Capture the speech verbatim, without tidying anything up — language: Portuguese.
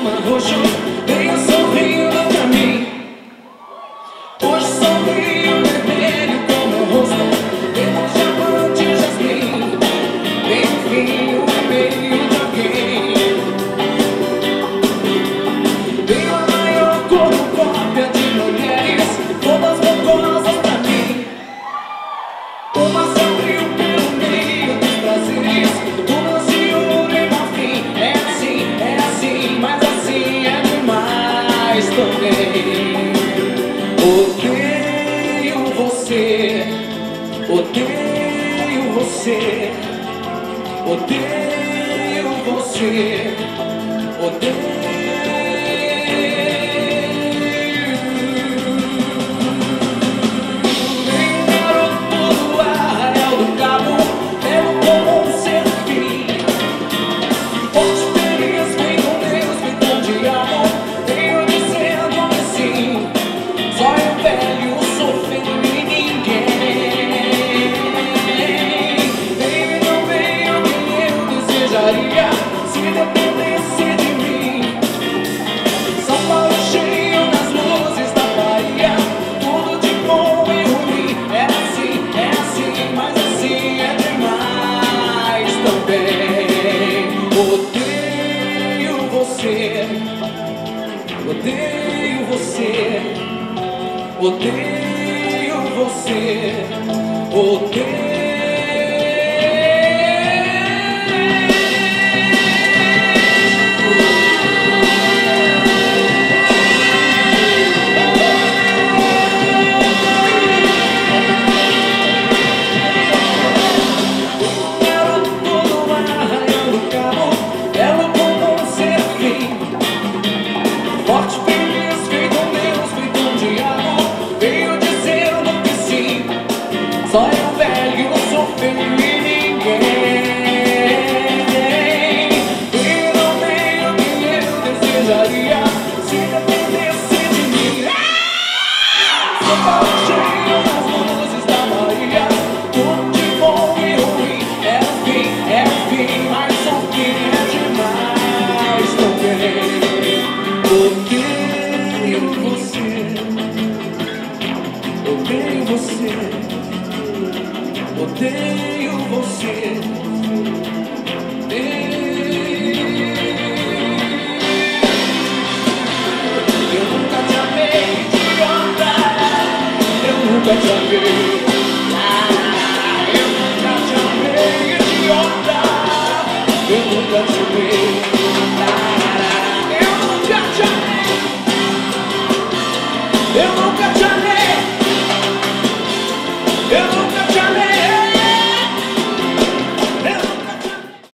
chama roxo, venha sorrindo pra mim. Hoje sorrio vermelho como o rosto, depois diamante jasmim, bem um vinho no meio de alguém. Tenho a maior cornucópia de mulheres, todas bocosas pra mim. Uma se abriu pelo meio dos prazeres, uma de ouro e marfim. É assim, é assim, mas assim é demais também. Odeio você, odeio você, odeio você, odeio. Se dependesse de mim, São Paulo cheio nas luzes da Bahia, tudo de bom e ruim. É assim, é assim, mas assim é demais também. Odeio você, odeio você, odeio você, odeio. Só eu velho, sou feio e ninguém. E não tenho o que eu desejaria se dependesse de mim. São Paulo cheio nas luzes da Bahia, tudo de bom e ruim. É o fim, é o fim, mas o fim é demais também. Odeio você, odeio você, odeio você. Eu nunca te amei, idiota. Eu nunca te amei. Eu nunca te amei, idiota. Eu nunca te amei. Eu nunca te amei. Eu nunca